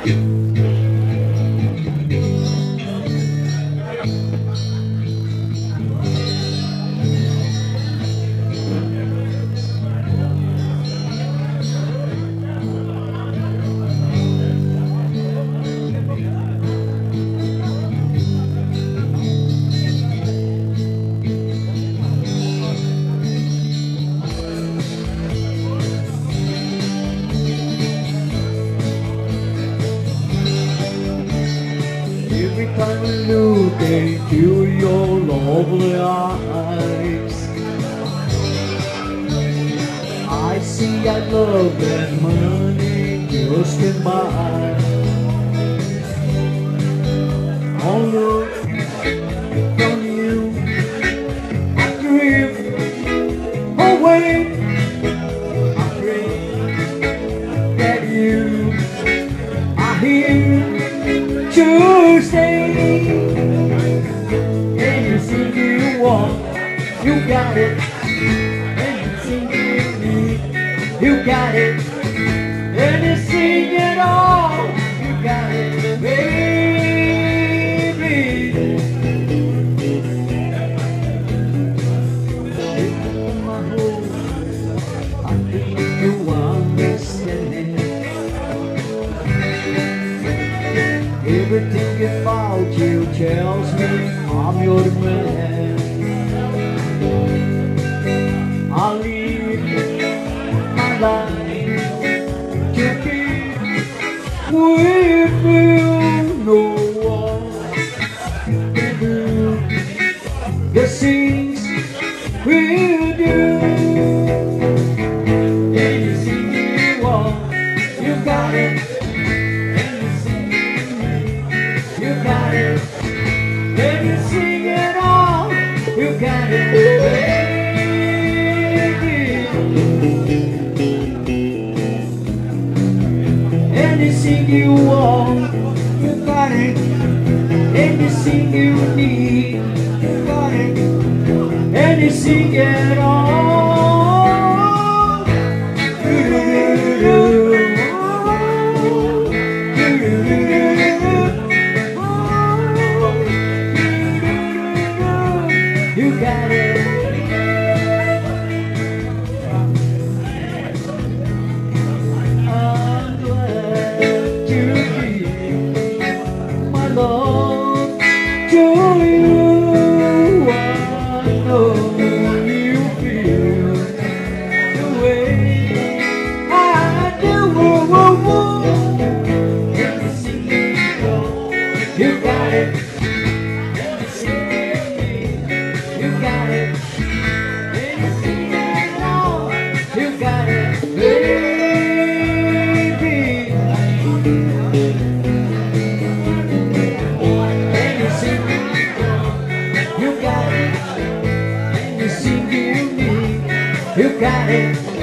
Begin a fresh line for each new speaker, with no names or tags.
Every time I look into your lovely eyes, I see that love and money just in my eyes. Oh look from you, I drift away. I pray that you are here to stay. Anything you want, you got it. Anything you need, you got it. Anything at all, you got it, baby. In my home, I think you understand it. Everything about you tells me I'm your man. I'll live my life to be with you. No one can do the things we do. Anything you want, you got it. You got it. Anything at all, you got it, baby. Anything you want, you got it. Anything you need, you got it. Anything at all. You got it. I'm glad to give my love to you. I know you feel the way I do. Anything you go, you got it. You got it. Anything at all, you got it, baby. Anything you got it. Anything you need, you got it.